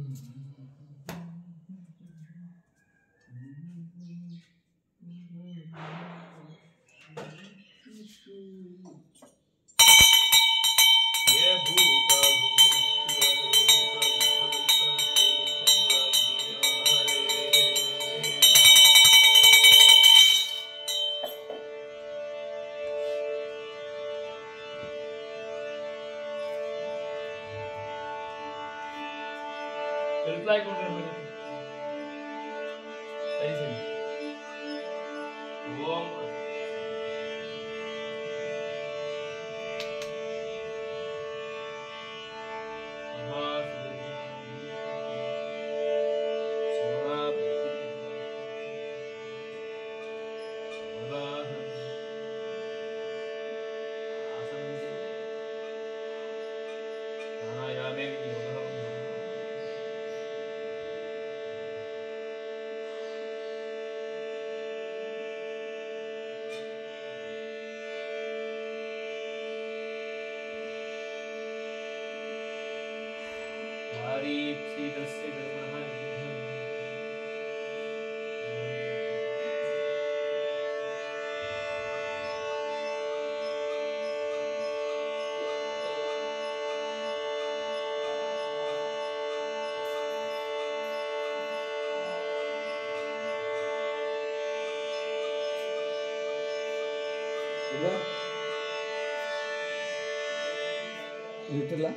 Reply कौन कर रहा है? सही सही वो ಇಟ್ಟಿಲ್ಲ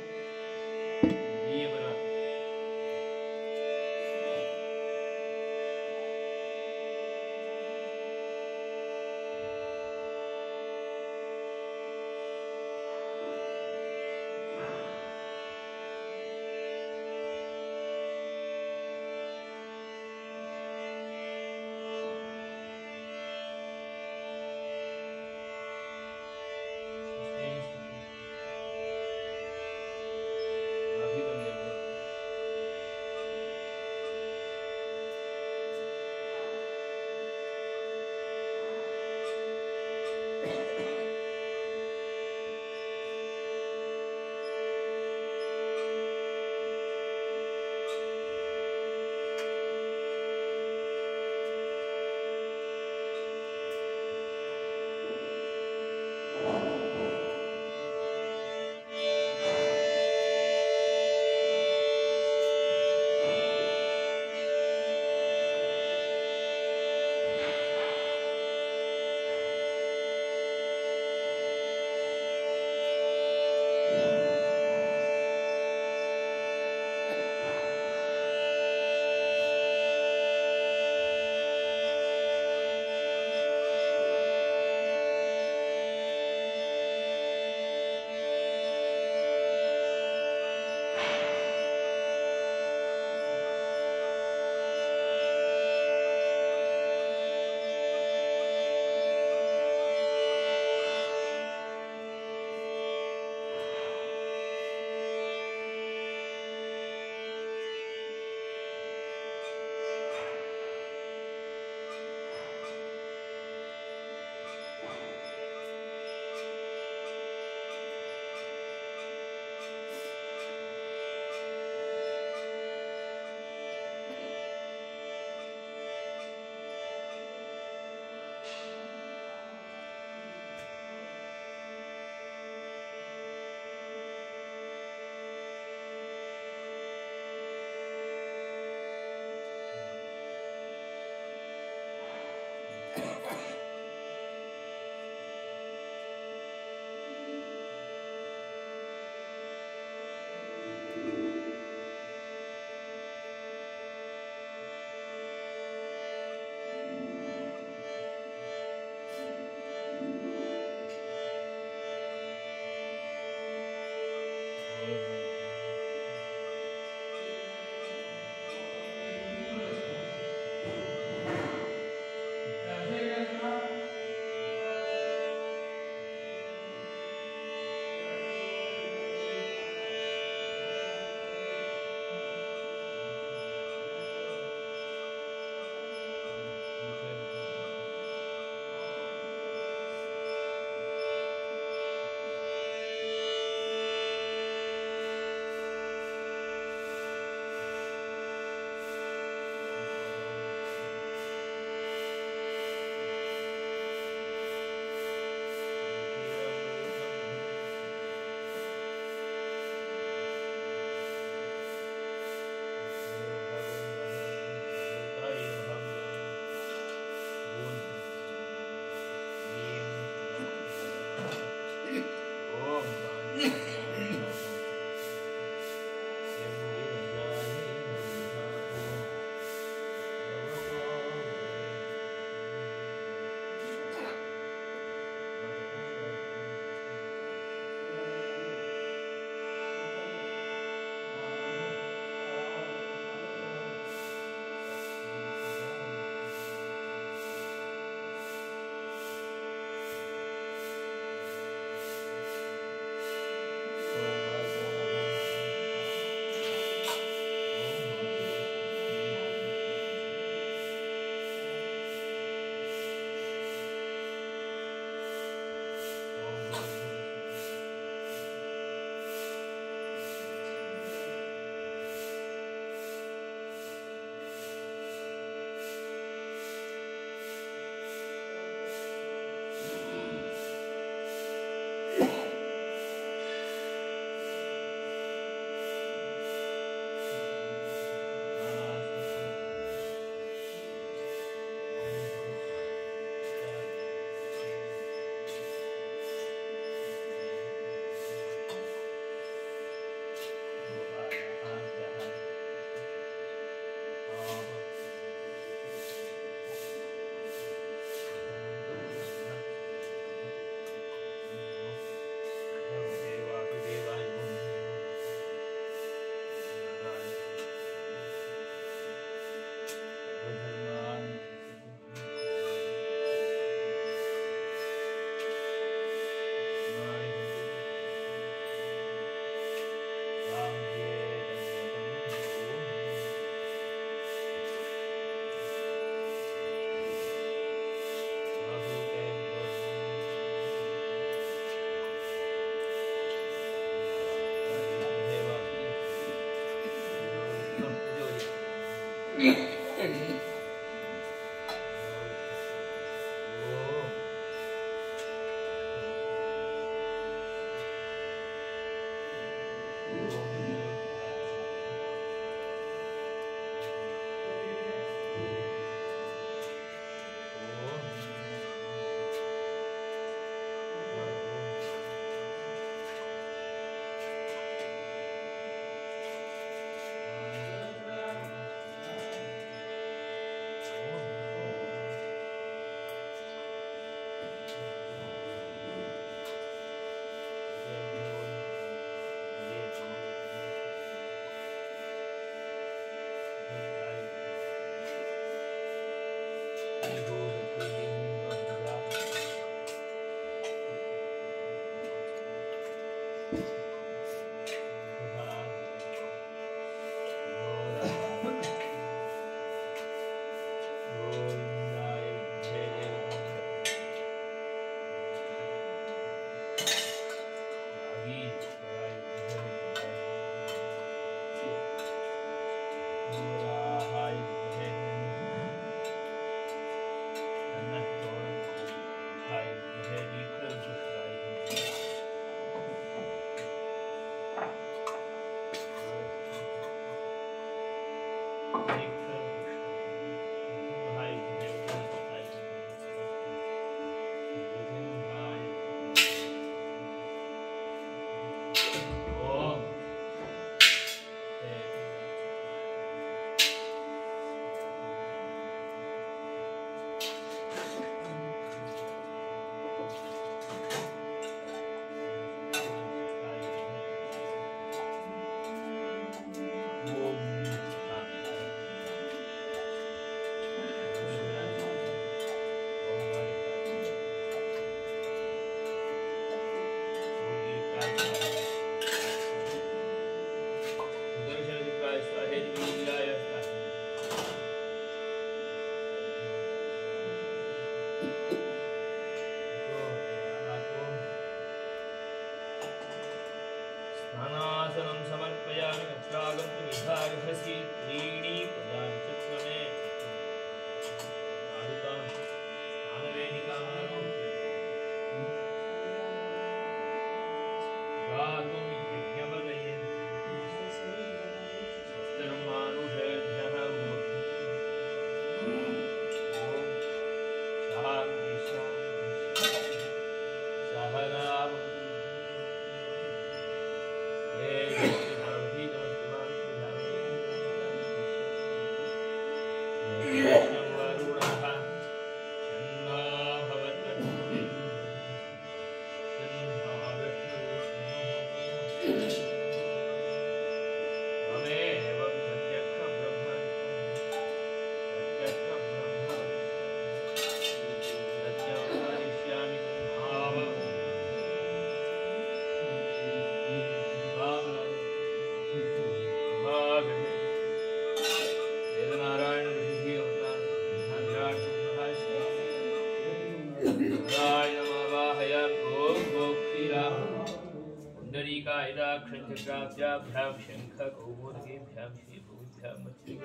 शंख कौमुदीभ्यां श्रीभूभ्यां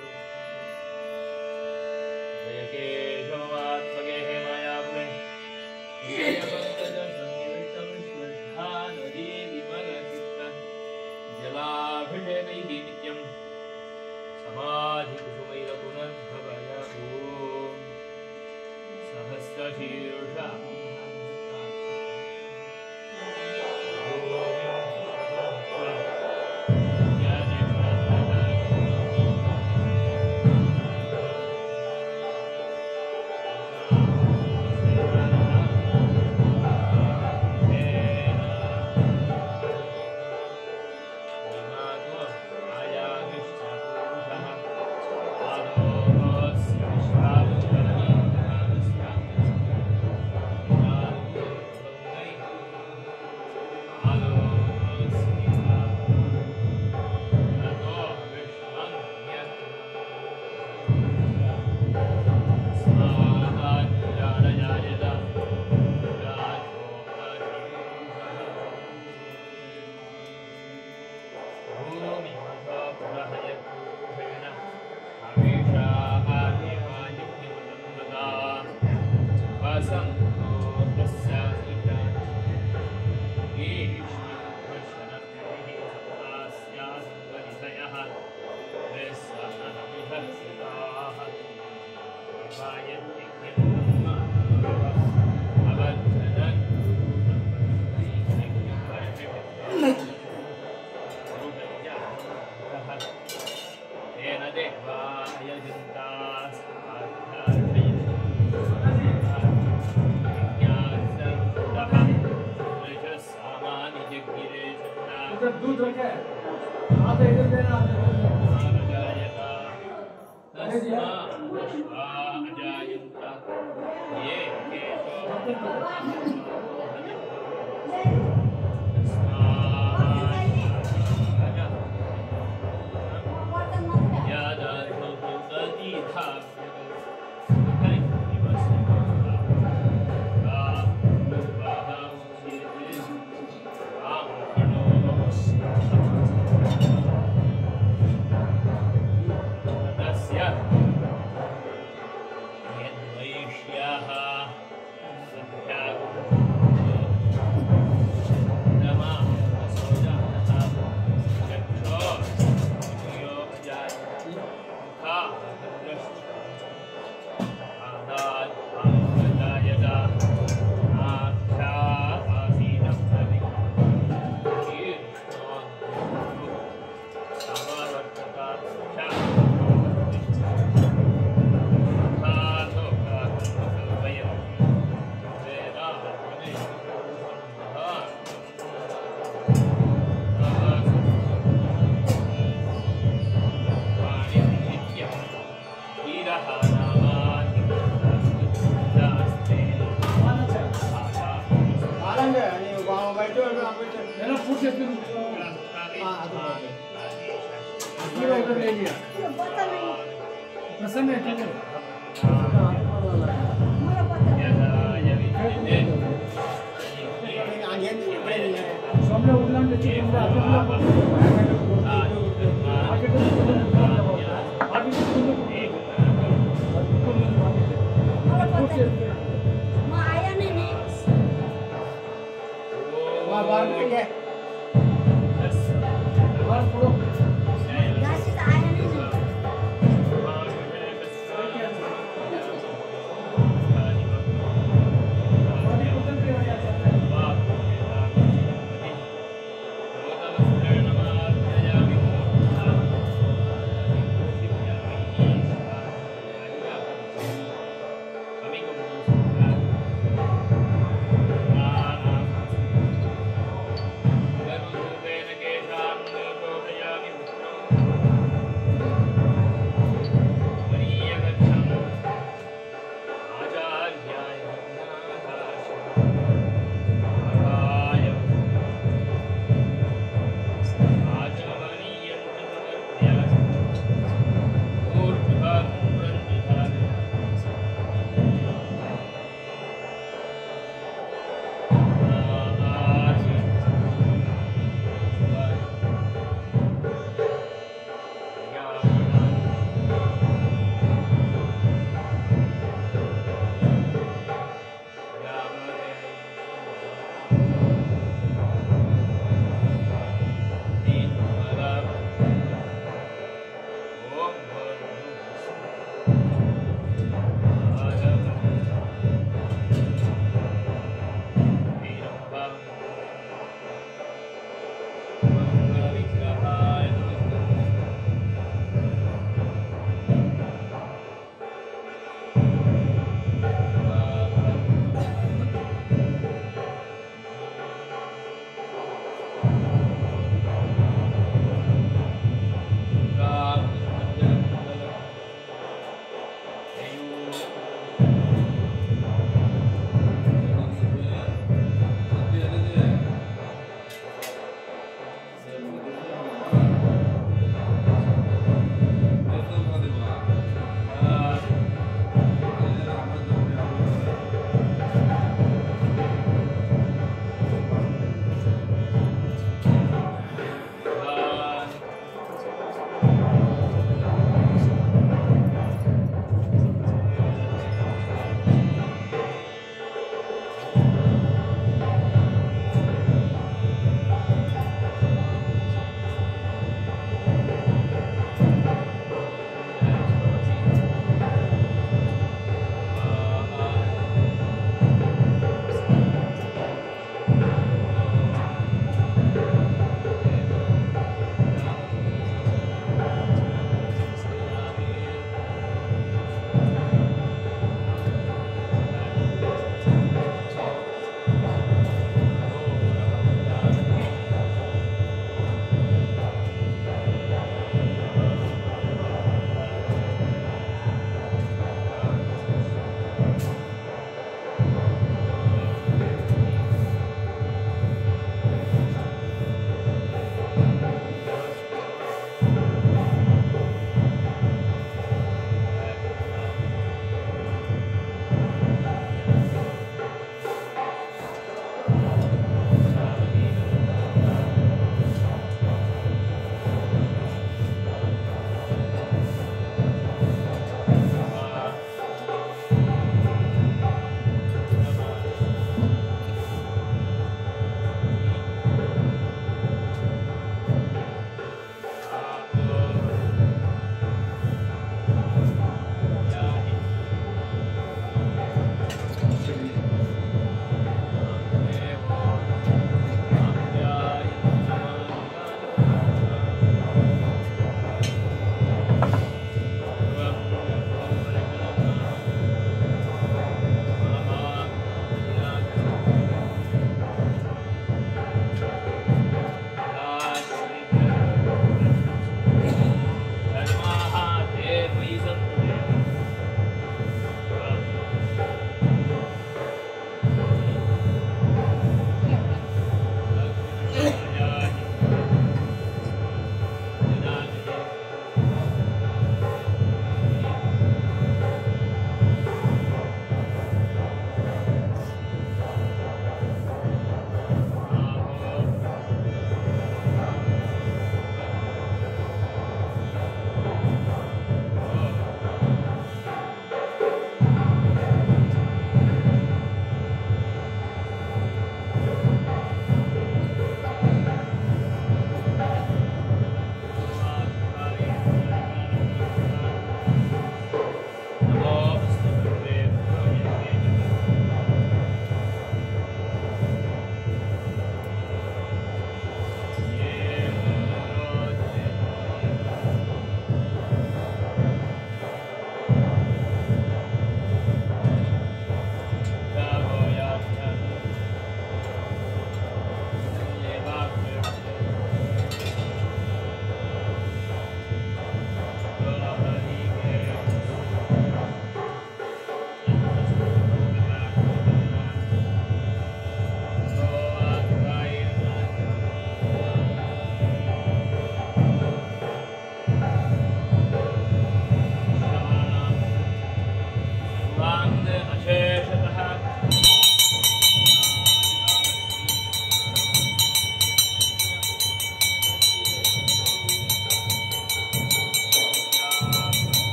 जयकेशवात्मके मायापुरे जलाभिषेकैः नित्यं समाधिकुसुमैरपुनर्भवय ॐ सहस्रशीर्षा Aradhanam उधर दूध रखे आधा इधर देना आधा इधर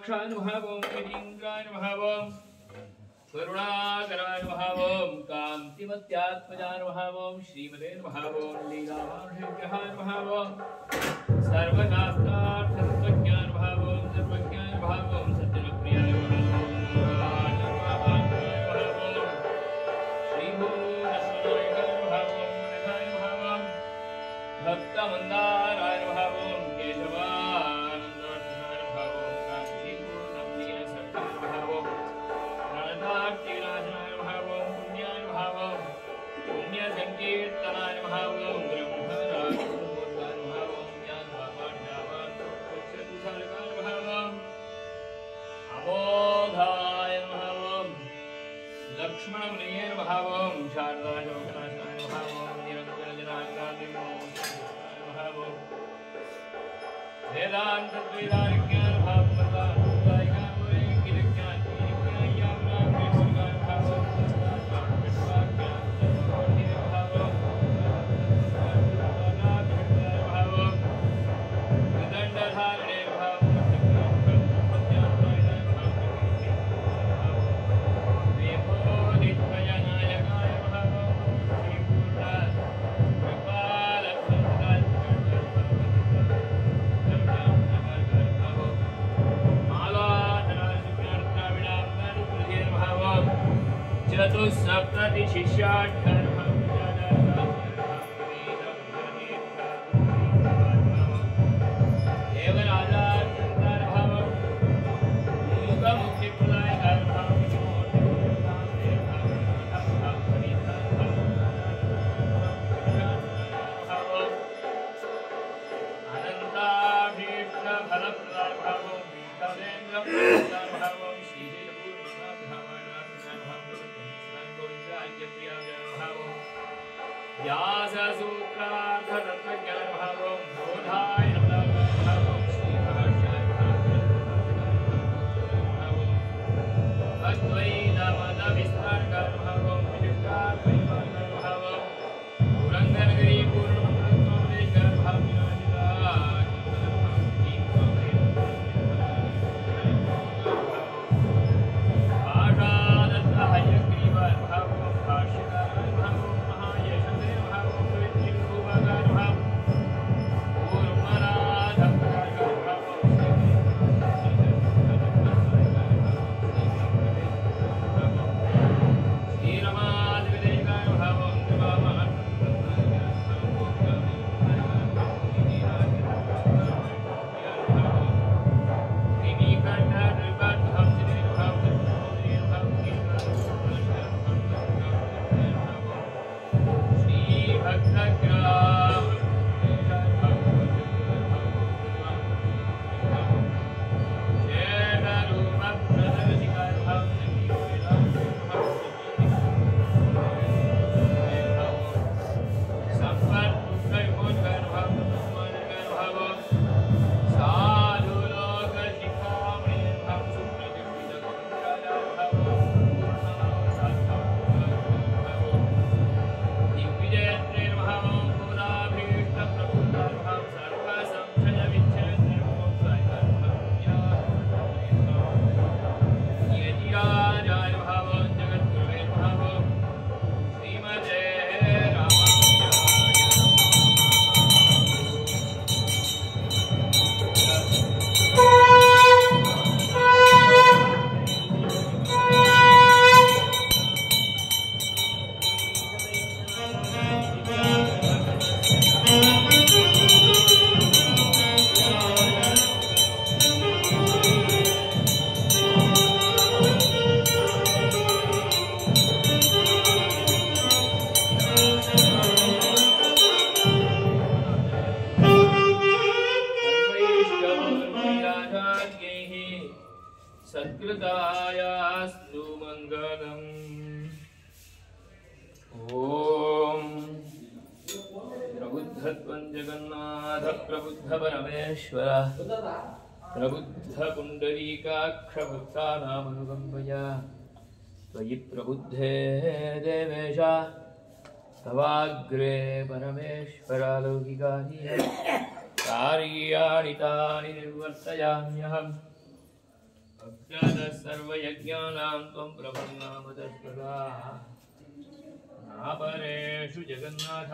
विशालाक्षाय नमः ओं वीरेन्द्राय नमः ओं करुणाकराय नमः ओं कान्तिमत्यात्मजाय नमः ओं श्रीमते नमः ओं लीलामानुषेभ्यः नमः ओं सर्वशास्त्रार्थतत्त्वज्ञाय नमः ओं सर्वज्ञाय नमः ओं सत्यप्रियाय नमः ओं भक्तमन्दाराय नमः ओं केशवानन्दवर्धनाय नमः ओं काञ्चीपूर्णप्रियसखाय नमः ओं प्रणतार्तिराजनाय नमः ओं पुण्याय नमः ओं पुण्यसङ्कीर्तनाय नमः ओं ब्रह्मराजपूर्वाय नमः ओं ज्ञानवापाढ्यावान् नमः ओं अमोघाय नमः ओं लक्ष्मणमुनये नमः ओं शारदाशोकनाशाय नमः ओं निरन्तरजनाग्रादिं वेदांत द्वैतारिज्ञान भाव प्रदान दायिका मुरे किरज्ञान किरज्ञान यामना कृष्णगान भाव प्रदान विश्वाज्ञान तत्त्वोधि भाव प्रदान भाव विदंडधारणे भाव प्रज्ञान भाव विभोदित्वजनायकाय भाव चतुस्सप्तति शिष्याढ्यः व्याससूत्रार्थतत्त्वज्ञान भाव बोधाय नमः भाव श्रीभाष्याय अद्वैतमतविस्तारकार भाव विशिष्टाद्वैतकार भाव पुरंदरगिरि पूर्णमंगलस्वामीकार भाव सत्कृतायास्तु मङ्गलम्। ॐ प्रबुद्धत्वं जगन्नाथ प्रबुद्ध परमेश्वर प्रबुद्ध पुण्डरीकाक्षभक्तानामनुकम्पया त्वयि प्रबुद्धे देवेश तवाग्रे परमेश्वरालौकिकानि कार्याणि तानि निर्वर्तयाम्यहम्। सर्वयज्ञानां त्वं प्रपन्नामदस्पदा नापरेषु जगन्नाथ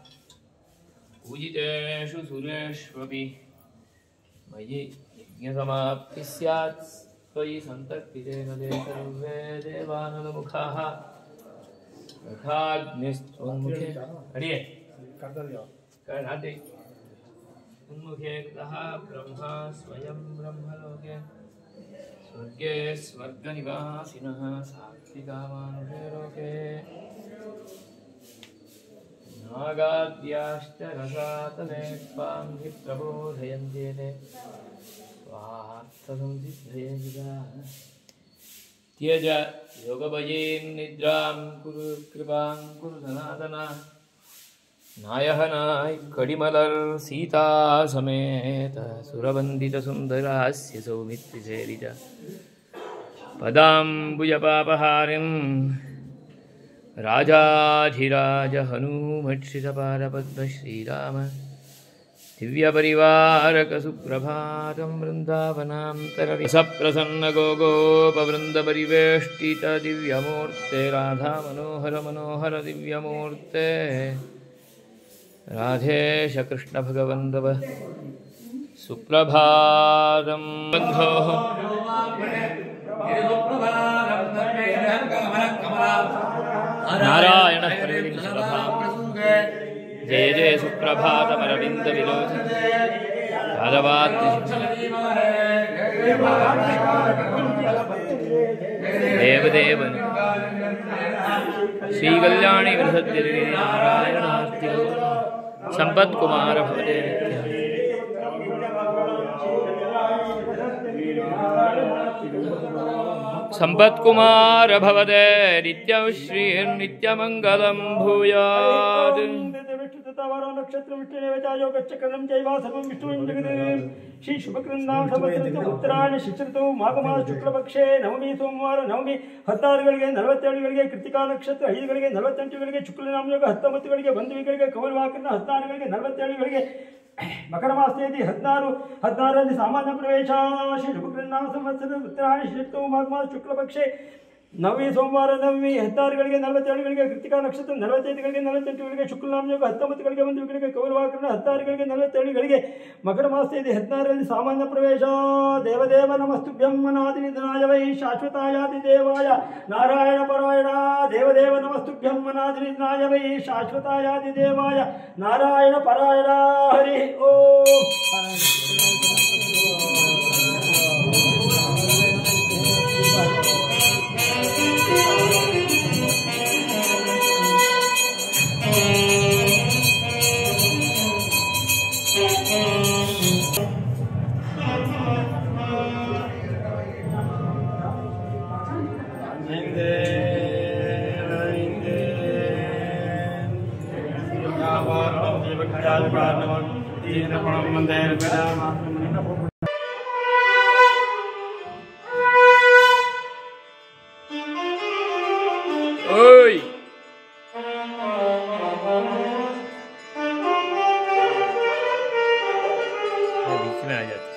पूजितेषु सुरेष्वपि मयि यज्ञसमाप्तिः स्यात् त्वयि सन्तर्पिते नदे सर्वे देवानलमुखाः यथाग्निस्त्वन्मुखे अडिये कर्णाति उन्मुखे कृतः ब्रह्मा स्वयं ब्रह्मलोके स्वर्गे स्वर्गनिवासिनः सात्विका मानुषे लोके नागाद्याश्च रसातले त्वां हि प्रबोधयन्ते ते स्वार्थसंसिद्धये युगा त्यज योगभयेन निद्रां कुरु कृपां कुरु सनातन नायहनाय कडिमलर सीता समेत सुरवन्दित सुन्दरास्य सौमित्रिसेरिज पदाम्बुजपापहारिं राजाधिराज हनूमच्छितपारपद्म श्रीराम दिव्यपरिवारक सुप्रभातं वृन्दावनान्तररि सप्रसन्न गोगोपवृन्दपरिवेष्टित दिव्यमूर्ते राधा मनोहर मनोहर दिव्यमूर्ते राधेश कृष्ण भगवन्धव सुप्रभातं बन्धोः नारायण जय जय सुप्रभातमरविन्द विलोचन देवदेव श्रीकल्याणी बृहद्गिरि नारायणास्ति संपत्कुमार भवते संपत्कुमार भवते नित्यं श्रीर्नित्यमङ्गलं भूयात् नक्षत्र विष्णुदेवचायोगच्चक्रं चैवा सर्वं विष्णुं जगत् श्री शुभकृन्दां समत्रस्य उत्तरायण शिशिरतु माघमास शुक्लपक्षे नवमी ಸೋಮವಾರ ನವಮಿ 16 ಗಳಿಗೆ 47 ಗಳಿಗೆ ಕೃತಿಕಾ ನಕ್ಷತ್ರ 5 ಗಳಿಗೆ 48 ಗಳಿಗೆ ಶುಕ್ಲನಾಮಯೋಗ 19 ಗಳಿಗೆ ಬಂಧುವಿಗಳಿಗೆ ಕೌಲವಾಕರಣ 16 ಗಳಿಗೆ 47 ಗಳಿಗೆ ಮಕರ ಮಾಸೇದಿ 16 ಸಾಮಾನ್ಯ ಪ್ರವೇಶ ಶ್ರೀ ಶುಭಕೃನ್ನಾಮ ಸಂವತ್ಸರ ಉತ್ತರಾಯಣ ಶಿಶಿರತು ಮಾಘಮಾಸ ಶುಕ್ಲಪಕ್ಷೆ ನವಮಿ ಸೋಮವಾರ ನವಮಿ 16 ಗಳಿಗೆ 47 ಗಳಿಗೆ ಕೃತಿಕಾ ನಕ್ಷತ್ರ 45 ಗಳಿಗೆ 48 ಗಳಿಗೆ ಶುಕ್ಲನಾಮಯೋಗ 19 ಗಳಿಗೆ ಬಂಧುವಿಗಳಿಗೆ ಕೌಲವಾಕರಣ 16 ಗಳಿಗೆ 47 ಗಳಿಗೆ ಮಕರ ಮಾಸೇದಿ 16 ಸಾಮಾನ್ಯ ಪ್ರವೇಶ ದೇವದೇವ ನಮಸ್ತುಭ್ಯಂ ಅನಾದಿನಿಧನಾಯ ವೈ ಶಾಶ್ವತಾಯಾದಿ ದೇವಾಯ ನಾರಾಯಣ ಪರಾಯಣ ದೇವದೇವ ನಮಸ್ತುಭ್ಯಂ ಅನಾದಿನಿಧನಾಯ ವೈ ಶಾಶ್ವತಾಯಾದಿ ದೇವಾಯ ನಾರಾಯಣ ಪರಾಯಣ ಹರಿ ಓಂ ओय बीच में आ जाता